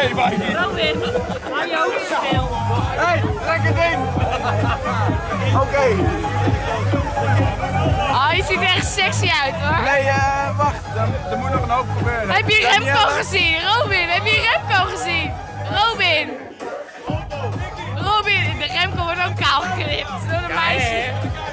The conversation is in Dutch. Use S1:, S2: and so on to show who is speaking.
S1: Robin, hou je hoofd stil.
S2: Hé, lekker ding! Oké.
S1: Oh, je ziet er echt sexy uit hoor.
S2: Nee, wacht. Er moet nog een hoop gebeuren.
S1: Heb je Remco gezien? Robin, heb je Remco gezien? Robin, de Remco wordt ook kaal geknipt door de meisje.